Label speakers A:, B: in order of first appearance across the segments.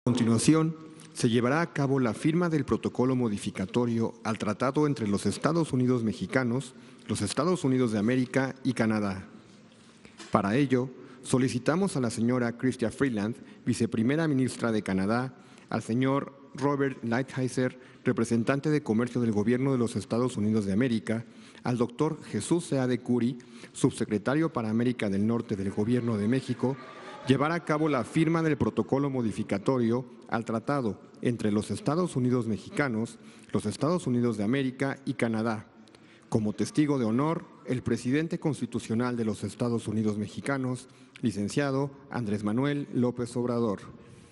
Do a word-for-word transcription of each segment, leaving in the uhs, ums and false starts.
A: A continuación, se llevará a cabo la firma del protocolo modificatorio al Tratado entre los Estados Unidos mexicanos, los Estados Unidos de América y Canadá. Para ello, solicitamos a la señora Chrystia Freeland, viceprimera ministra de Canadá, al señor Robert Lighthizer, representante de Comercio del Gobierno de los Estados Unidos de América, al doctor Jesús Seade Curi, subsecretario para América del Norte del Gobierno de México, llevar a cabo la firma del protocolo modificatorio al tratado entre los Estados Unidos mexicanos, los Estados Unidos de América y Canadá. Como testigo de honor, el presidente constitucional de los Estados Unidos mexicanos, licenciado Andrés Manuel López Obrador.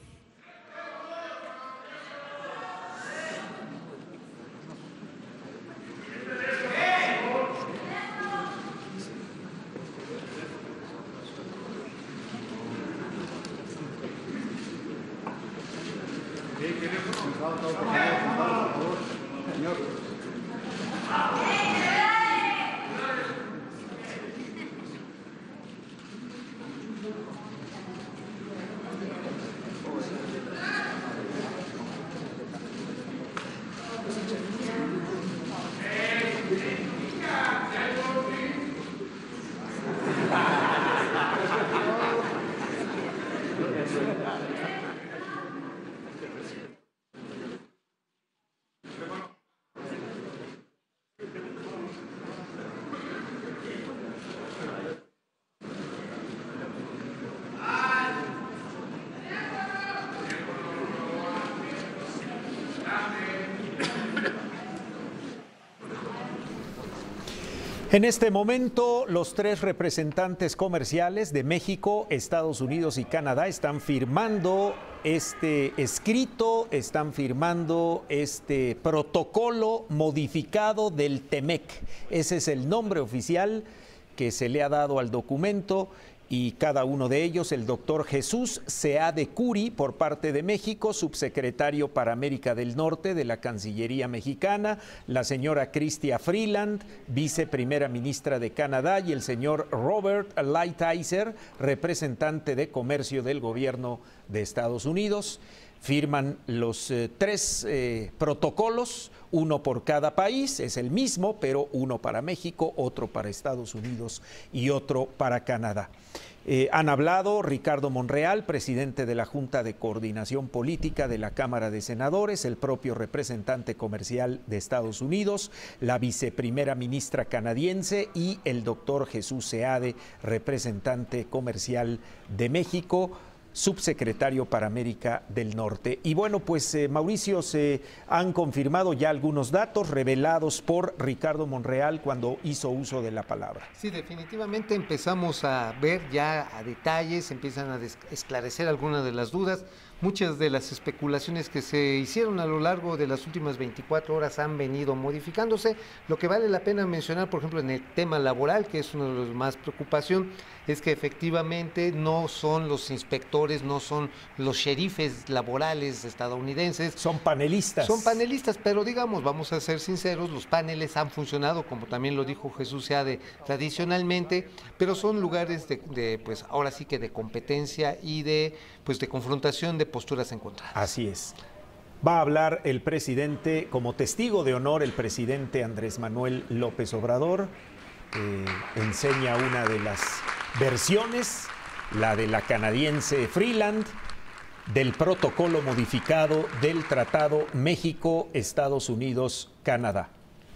B: En este momento, los tres representantes comerciales de México, Estados Unidos y Canadá están firmando este escrito, están firmando este protocolo modificado del TEMEC. Ese es el nombre oficial que se le ha dado al documento. Y cada uno de ellos, el doctor Jesús Seade Curi, por parte de México, subsecretario para América del Norte de la Cancillería mexicana, la señora Chrystia Freeland, viceprimera ministra de Canadá, y el señor Robert Lighthizer, representante de Comercio del Gobierno de Estados Unidos. Firman los eh, tres eh, protocolos, uno por cada país, es el mismo, pero uno para México, otro para Estados Unidos y otro para Canadá. Eh, han hablado Ricardo Monreal, presidente de la Junta de Coordinación Política de la Cámara de Senadores, el propio representante comercial de Estados Unidos, la viceprimera ministra canadiense y el doctor Jesús Seade, representante comercial de México, subsecretario para América del Norte. Y bueno, pues eh, Mauricio, se han confirmado ya algunos datos revelados por Ricardo Monreal cuando hizo uso de la palabra.
C: Sí, definitivamente empezamos a ver ya a detalles, empiezan a esclarecer algunas de las dudas. Muchas de las especulaciones que se hicieron a lo largo de las últimas veinticuatro horas han venido modificándose. Lo que vale la pena mencionar, por ejemplo, en el tema laboral, que es uno de los más preocupación, es que efectivamente no son los inspectores, no son los sheriffes laborales estadounidenses.
B: Son panelistas.
C: Son panelistas, pero digamos, vamos a ser sinceros, los paneles han funcionado, como también lo dijo Jesús Seade, tradicionalmente, pero son lugares de, de pues ahora sí que de competencia y de, pues, de confrontación de posturas encontradas.
B: Así es. Va a hablar el presidente, como testigo de honor, el presidente Andrés Manuel López Obrador. Eh, enseña una de las versiones, la de la canadiense Freeland, del protocolo modificado del Tratado México-Estados Unidos-Canadá.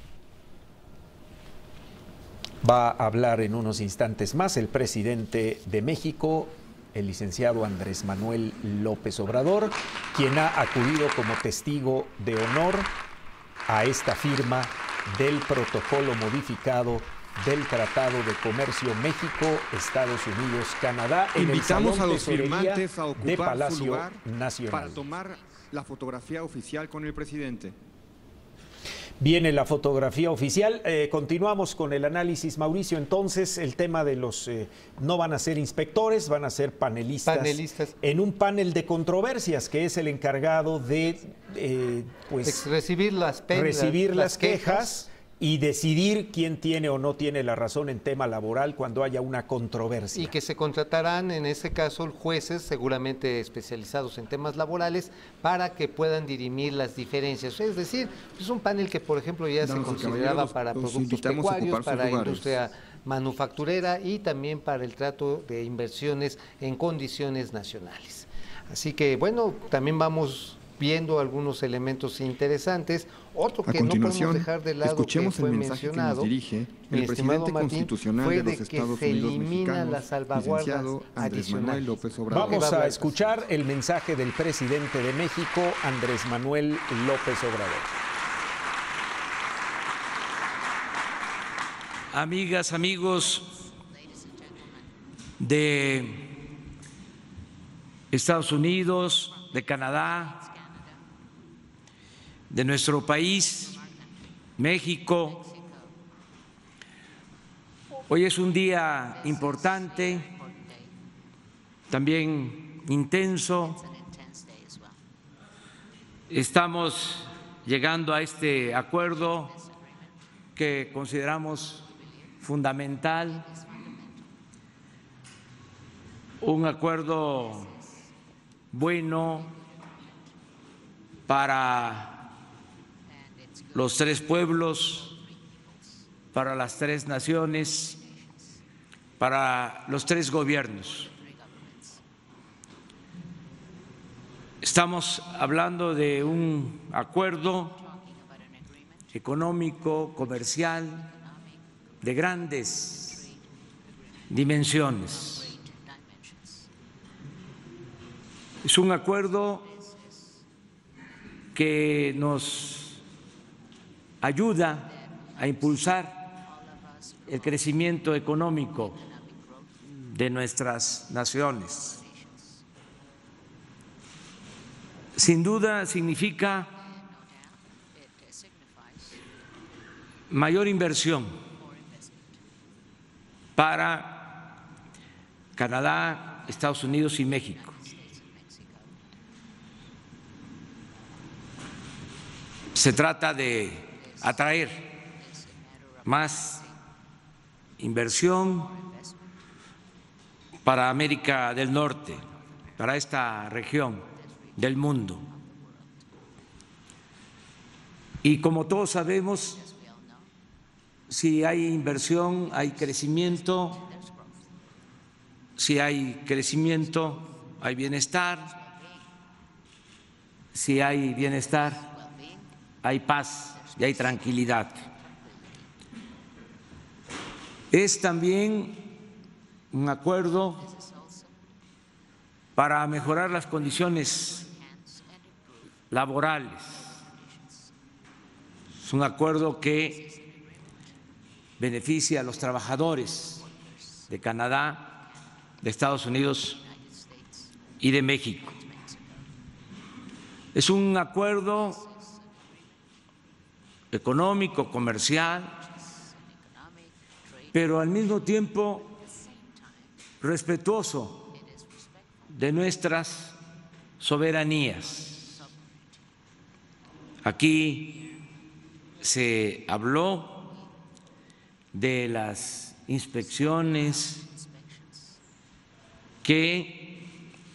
B: Va a hablar en unos instantes más el presidente de México, el licenciado Andrés Manuel López Obrador, quien ha acudido como testigo de honor a esta firma del protocolo modificado del Tratado de Comercio México-Estados Unidos-Canadá.
A: Invitamos a los firmantes a
B: de
A: ocupar
B: Palacio
A: su lugar
B: Nacional
A: para tomar la fotografía oficial con el presidente.
B: Viene la fotografía oficial. Eh, continuamos con el análisis, Mauricio. Entonces, el tema de los... Eh, no van a ser inspectores, van a ser panelistas,
C: panelistas
B: en un panel de controversias, que es el encargado de eh, pues,
C: recibir las, penas,
B: recibir las,
C: las
B: quejas,
C: quejas
B: y decidir quién tiene o no tiene la razón en tema laboral cuando haya una controversia.
C: Y que se contratarán, en este caso, jueces seguramente especializados en temas laborales para que puedan dirimir las diferencias. Es decir, es un panel que, por ejemplo, ya
A: Damas
C: se
A: y
C: consideraba
A: caballeros,
C: para
A: los
C: productos
A: invitamos a
C: pecuarios,
A: ocupar sus
C: para
A: lugares.
C: industria manufacturera y también para el trato de inversiones en condiciones nacionales. Así que, bueno, también vamos viendo algunos elementos interesantes. Otro que no podemos dejar de lado,
A: escuchemos
C: que fue
A: el mensaje
C: mencionado,
A: que nos dirige
C: mi
A: el
C: estimado
A: presidente
C: Martín,
A: constitucional
C: fue
A: de los
C: de que
A: Estados
C: se
A: Unidos
C: elimina
A: mexicanos,
C: las salvaguardas
A: licenciado Andrés Manuel
C: adicionales.
A: López Obrador.
B: Vamos a escuchar el mensaje del presidente de México, Andrés Manuel López Obrador.
D: Amigas, amigos de Estados Unidos, de Canadá, de nuestro país, México. Hoy es un día importante, también intenso. Estamos llegando a este acuerdo que consideramos fundamental, un acuerdo bueno para los tres pueblos, para las tres naciones, para los tres gobiernos. Estamos hablando de un acuerdo económico, comercial, de grandes dimensiones. Es un acuerdo que nos ayuda a impulsar el crecimiento económico de nuestras naciones. Sin duda significa mayor inversión para Canadá, Estados Unidos y México. Se trata de atraer más inversión para América del Norte, para esta región del mundo. Y como todos sabemos, si hay inversión, hay crecimiento, si hay crecimiento, hay bienestar, si hay bienestar, hay paz y hay tranquilidad. Es también un acuerdo para mejorar las condiciones laborales. Es un acuerdo que beneficia a los trabajadores de Canadá, de Estados Unidos y de México. Es un acuerdo económico, comercial, pero al mismo tiempo respetuoso de nuestras soberanías. Aquí se habló de las inspecciones que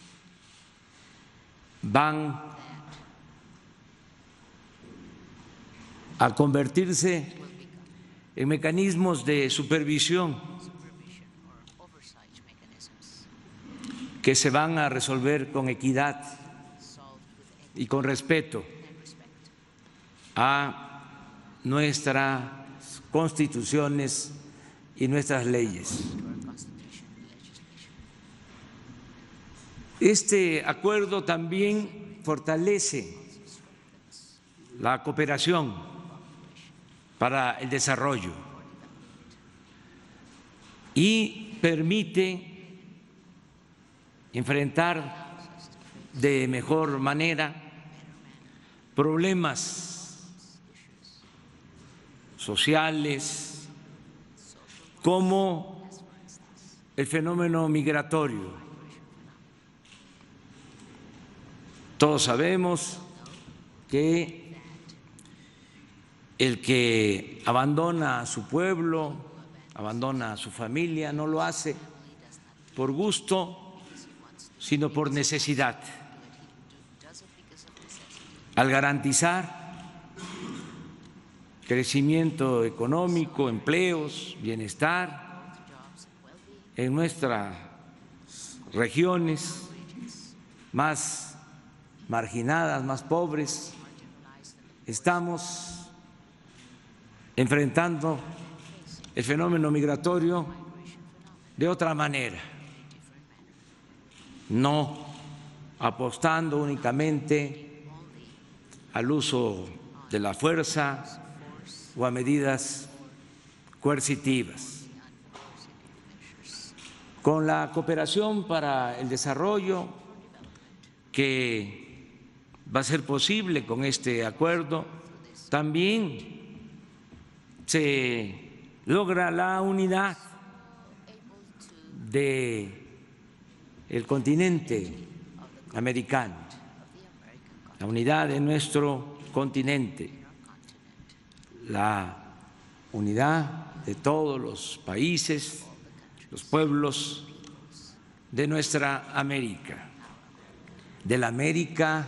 D: van a convertirse en mecanismos de supervisión que se van a resolver con equidad y con respeto a nuestras constituciones y nuestras leyes. Este acuerdo también fortalece la cooperación para el desarrollo y permite enfrentar de mejor manera problemas sociales como el fenómeno migratorio. Todos sabemos que el que abandona a su pueblo, abandona a su familia, no lo hace por gusto, sino por necesidad. Al garantizar crecimiento económico, empleos, bienestar en nuestras regiones más marginadas, más pobres, estamos enfrentando el fenómeno migratorio de otra manera, no apostando únicamente al uso de la fuerza o a medidas coercitivas. Con la cooperación para el desarrollo que va a ser posible con este acuerdo, también se logra la unidad del continente americano, la unidad de nuestro continente, la unidad de todos los países, los pueblos de nuestra América, de la América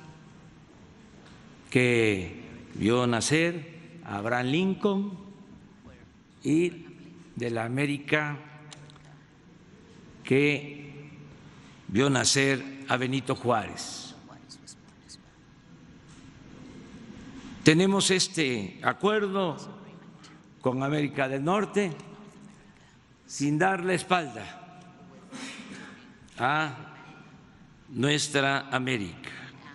D: que vio nacer a Abraham Lincoln y de la América que vio nacer a Benito Juárez. Tenemos este acuerdo con América del Norte sin dar la espalda a nuestra América.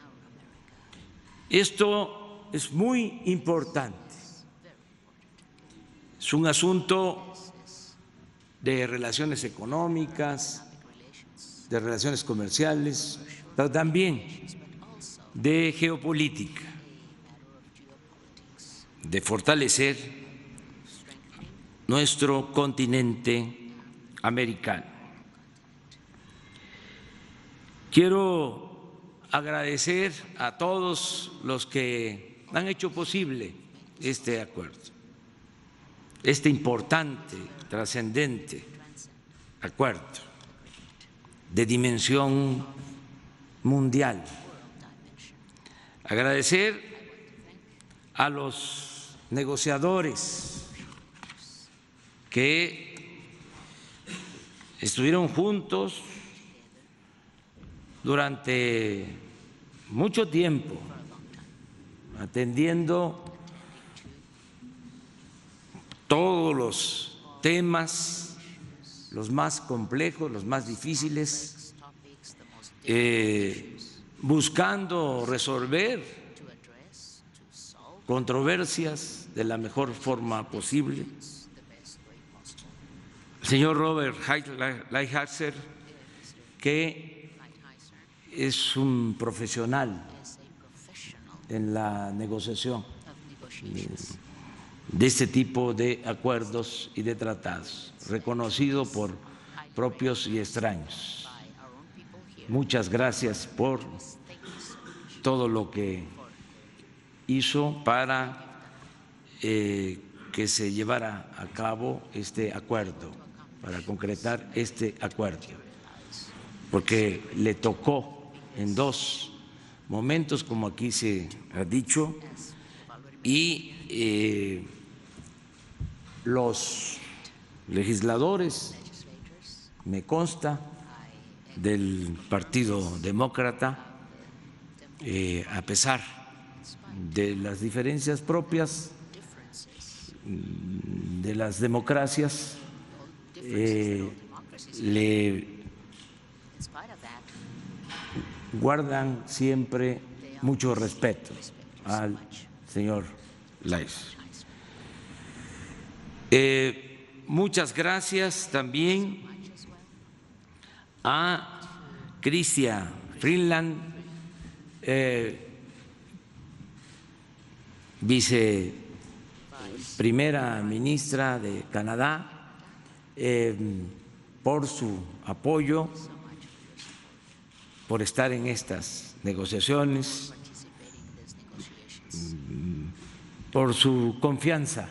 D: Esto es muy importante. Es un asunto de relaciones económicas, de relaciones comerciales, pero también de geopolítica, de fortalecer nuestro continente americano. Quiero agradecer a todos los que han hecho posible este acuerdo, este importante, trascendente acuerdo de dimensión mundial. Agradecer a los negociadores que estuvieron juntos durante mucho tiempo, atendiendo todos los temas, los más complejos, los más difíciles, eh, buscando resolver controversias de la mejor forma posible. El señor Robert Lighthizer, que es un profesional en la negociación de este tipo de acuerdos y de tratados, reconocido por propios y extraños. Muchas gracias por todo lo que hizo para eh, que se llevara a cabo este acuerdo, para concretar este acuerdo, porque le tocó en dos momentos, como aquí se ha dicho, y eh, los legisladores, me consta, del Partido Demócrata, eh, a pesar de las diferencias propias de las democracias, eh, le guardan siempre mucho respeto al señor Lighthizer. Eh, muchas gracias también a Chrystia Freeland, eh, viceprimera ministra de Canadá, eh, por su apoyo, por estar en estas negociaciones, por su confianza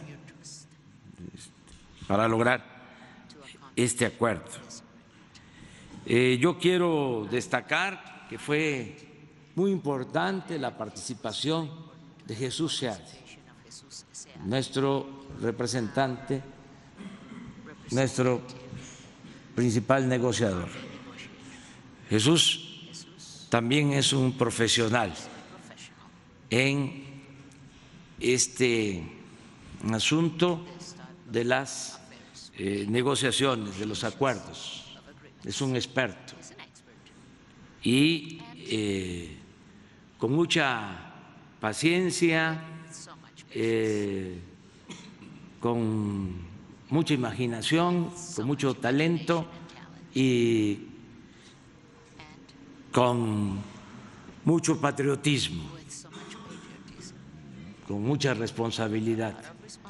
D: para lograr este acuerdo. Eh, yo quiero destacar que fue muy importante la participación de Jesús Seade, nuestro representante, nuestro principal negociador. Jesús también es un profesional en este asunto de las eh, negociaciones, de los acuerdos. Es un experto y eh, con mucha paciencia, eh, con mucha imaginación, con mucho talento y con mucho patriotismo, con mucha responsabilidad.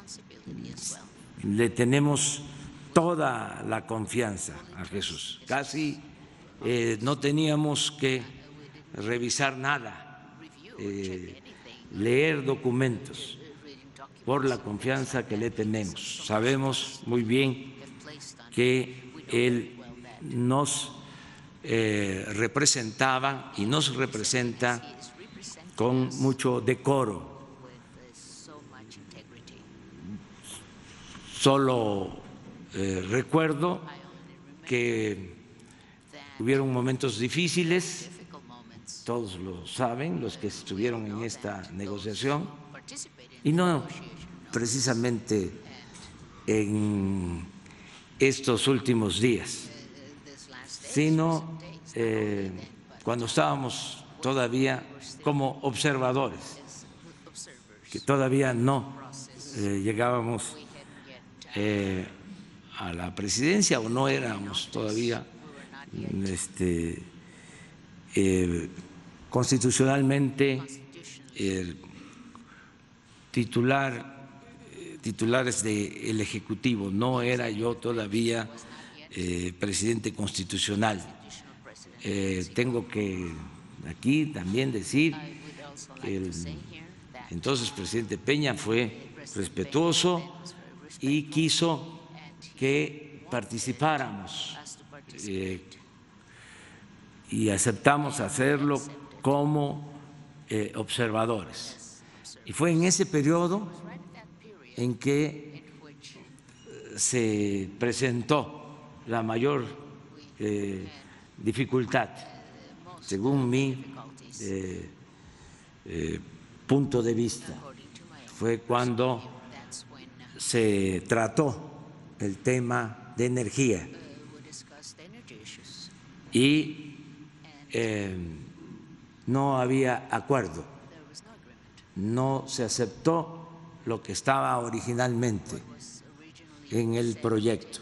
D: Le tenemos toda la confianza a Jesús. Casi eh, no teníamos que revisar nada, eh, leer documentos, por la confianza que le tenemos. Sabemos muy bien que él nos eh, representaba y nos representa con mucho decoro. Solo eh, recuerdo que hubieron momentos difíciles, todos lo saben, los que estuvieron en esta negociación, y no precisamente en estos últimos días, sino eh, cuando estábamos todavía como observadores, que todavía no eh, llegábamos eh, a la presidencia o no éramos todavía este, eh, constitucionalmente eh, titular, eh, titulares del Ejecutivo. No era yo todavía eh, presidente constitucional. Eh, tengo que aquí también decir que el entonces presidente Peña fue respetuoso y quiso que participáramos eh, y aceptamos hacerlo como eh, observadores. Y fue en ese periodo en que se presentó la mayor eh, dificultad, según mi eh, eh, punto de vista. Fue cuando se trató el tema de energía y eh, no había acuerdo, no se aceptó lo que estaba originalmente en el proyecto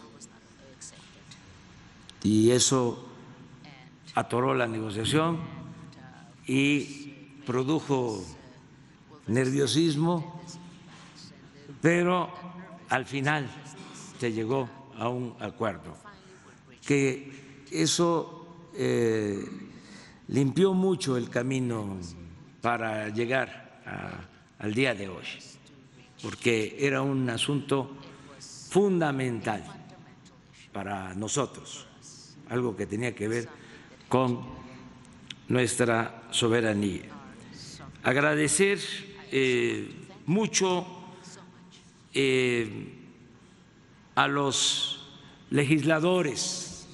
D: y eso atoró la negociación y produjo nerviosismo, pero al final se llegó a un acuerdo, que eso eh, limpió mucho el camino para llegar a, al día de hoy, porque era un asunto fundamental para nosotros, algo que tenía que ver con nuestra soberanía. Agradecer eh, mucho eh, a los legisladores,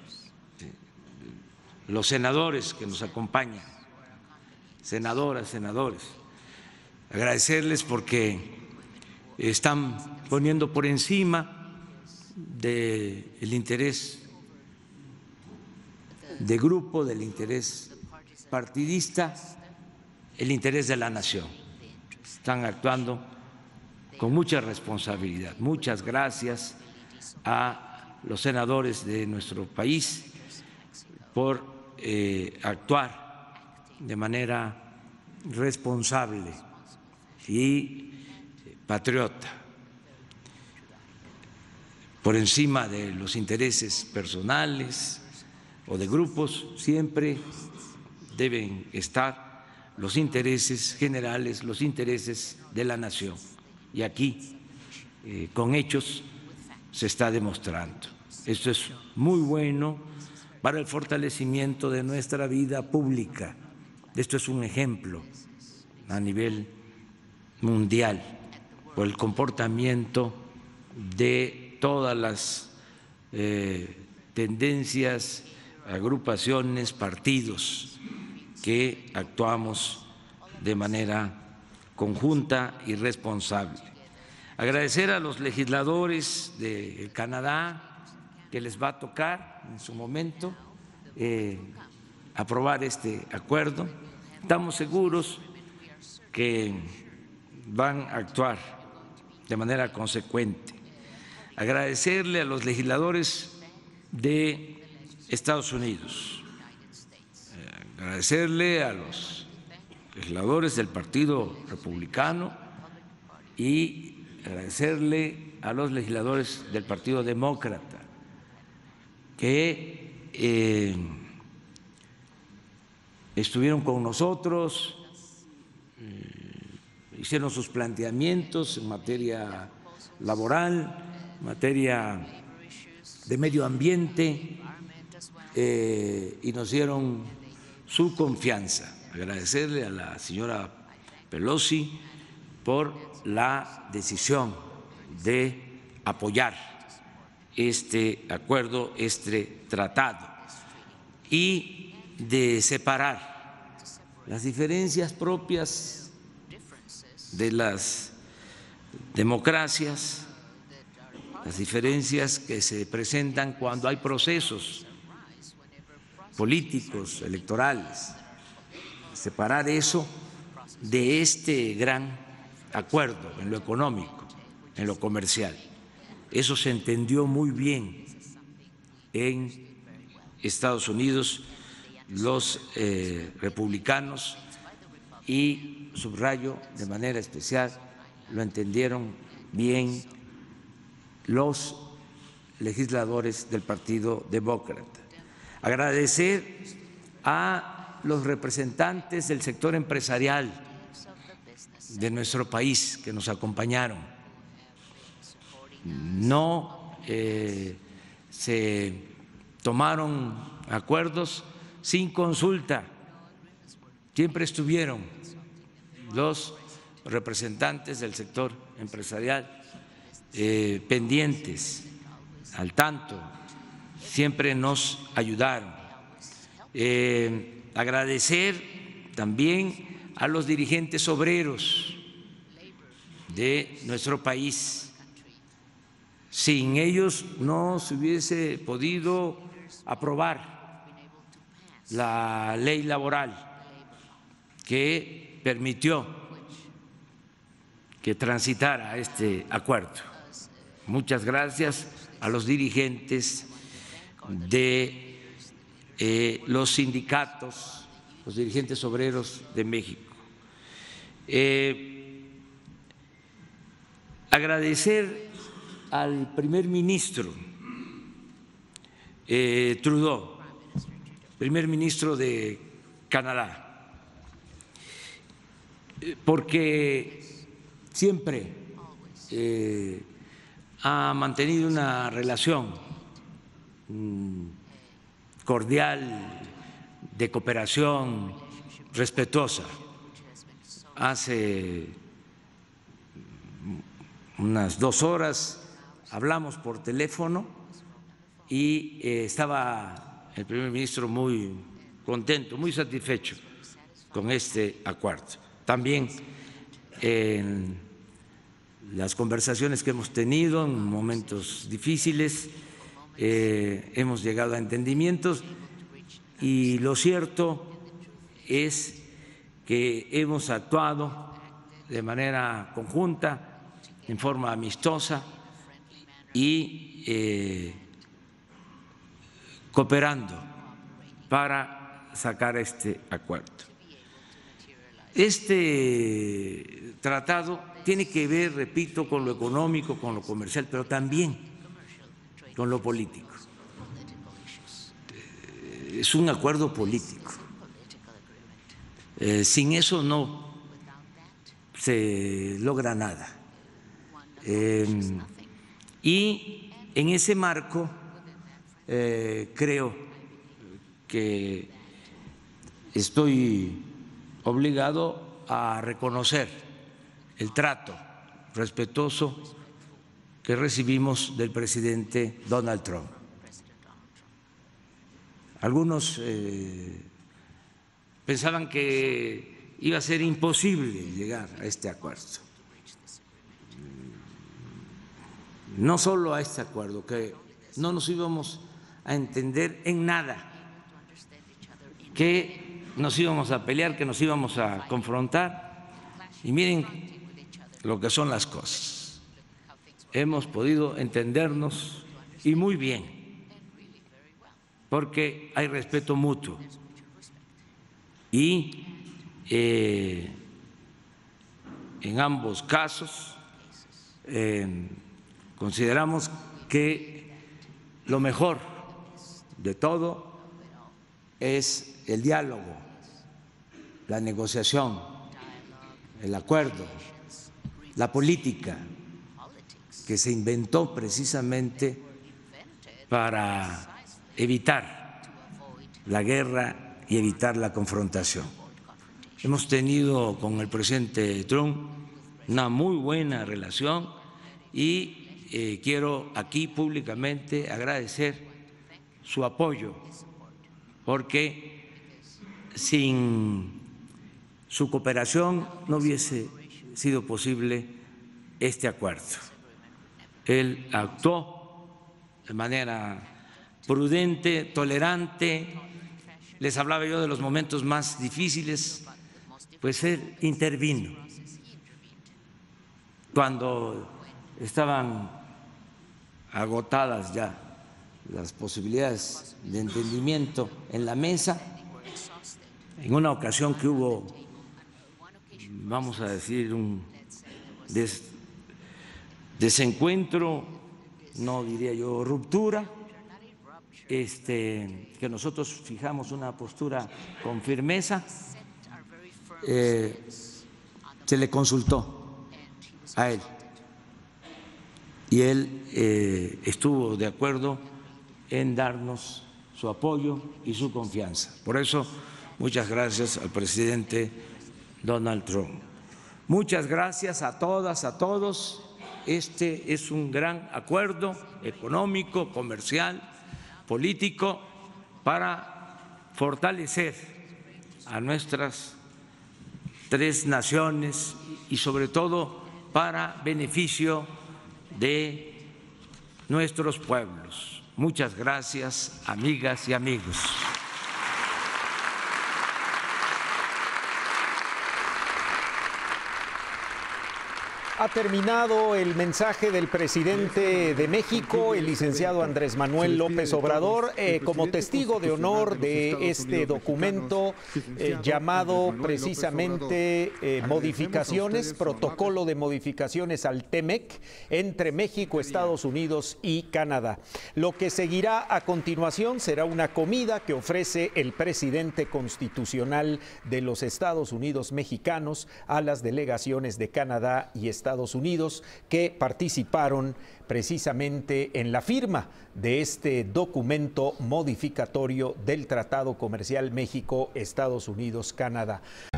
D: los senadores que nos acompañan, senadoras, senadores, agradecerles porque están poniendo por encima del interés de grupo, del interés partidista, el interés de la nación. Están actuando con mucha responsabilidad. Muchas gracias a los senadores de nuestro país por eh, actuar de manera responsable y patriota, por encima de los intereses personales o de grupos. Siempre deben estar los intereses generales, los intereses de la nación. Y aquí, eh, con hechos, se está demostrando. Esto es muy bueno para el fortalecimiento de nuestra vida pública. Esto es un ejemplo a nivel mundial por el comportamiento de todas las eh, tendencias, agrupaciones, partidos que actuamos de manera conjunta y responsable. Agradecer a los legisladores de Canadá que les va a tocar en su momento eh, aprobar este acuerdo. Estamos seguros que van a actuar de manera consecuente. Agradecerle a los legisladores de Estados Unidos, eh, agradecerle a los legisladores del Partido Republicano y agradecerle a los legisladores del Partido Demócrata que eh, estuvieron con nosotros, eh, hicieron sus planteamientos en materia laboral, en materia de medio ambiente, eh, y nos dieron su confianza. Agradecerle a la señora Pelosi por la decisión de apoyar este acuerdo, este tratado, y de separar las diferencias propias de las democracias, las diferencias que se presentan cuando hay procesos políticos, electorales, separar eso de este gran acuerdo en lo económico, en lo comercial. Eso se entendió muy bien en Estados Unidos, los eh, republicanos, y subrayo de manera especial, lo entendieron bien los legisladores del Partido Demócrata. Agradecer a los representantes del sector empresarial de nuestro país que nos acompañaron. No eh, se tomaron acuerdos sin consulta, siempre estuvieron los representantes del sector empresarial eh, pendientes, al tanto, siempre nos ayudaron. Eh, agradecer también a los dirigentes obreros de nuestro país. Sin ellos no se hubiese podido aprobar la ley laboral que permitió que transitara este acuerdo. Muchas gracias a los dirigentes de eh, los sindicatos, los dirigentes obreros de México. Eh, agradecer al primer ministro eh, Trudeau, primer ministro de Canadá, porque siempre eh, ha mantenido una relación cordial, de cooperación, respetuosa. Hace unas dos horas hablamos por teléfono y eh, estaba el primer ministro muy contento, muy satisfecho con este acuerdo. También en las conversaciones que hemos tenido en momentos difíciles eh, hemos llegado a entendimientos, y lo cierto es que hemos actuado de manera conjunta, en forma amistosa y eh, cooperando para sacar este acuerdo. Este tratado tiene que ver, repito, con lo económico, con lo comercial, pero también con lo político. Es un acuerdo político. Eh, sin eso no se logra nada. Eh, y en ese marco eh, creo que estoy obligado a reconocer el trato respetuoso que recibimos del presidente Donald Trump. Algunos eh, pensaban que iba a ser imposible llegar a este acuerdo. No solo a este acuerdo, que no nos íbamos a entender en nada, que nos íbamos a pelear, que nos íbamos a confrontar. Y miren lo que son las cosas. Hemos podido entendernos y muy bien, porque hay respeto mutuo. Y eh, en ambos casos eh, consideramos que lo mejor de todo es el diálogo, la negociación, el acuerdo, la política que se inventó precisamente para evitar la guerra y evitar la confrontación. Hemos tenido con el presidente Trump una muy buena relación y eh, quiero aquí públicamente agradecer su apoyo, porque sin su cooperación no hubiese sido posible este acuerdo. Él actuó de manera prudente, tolerante. Les hablaba yo de los momentos más difíciles, pues él intervino cuando estaban agotadas ya las posibilidades de entendimiento en la mesa. En una ocasión que hubo, vamos a decir, un des desencuentro, no diría yo ruptura, este, que nosotros fijamos una postura con firmeza, eh, se le consultó a él y él eh, estuvo de acuerdo en darnos su apoyo y su confianza. Por eso, muchas gracias al presidente Donald Trump. Muchas gracias a todas, a todos. Este es un gran acuerdo económico, comercial, político para fortalecer a nuestras tres naciones y sobre todo para beneficio de nuestros pueblos. Muchas gracias, amigas y amigos.
B: Ha terminado el mensaje del presidente de México, el licenciado Andrés Manuel López Obrador, eh, como testigo de honor de este documento eh, llamado precisamente eh, modificaciones, protocolo de modificaciones al TEMEC entre México, Estados Unidos y Canadá. Lo que seguirá a continuación será una comida que ofrece el presidente constitucional de los Estados Unidos mexicanos a las delegaciones de Canadá y Estados Unidos que participaron precisamente en la firma de este documento modificatorio del Tratado Comercial México-Estados Unidos-Canadá.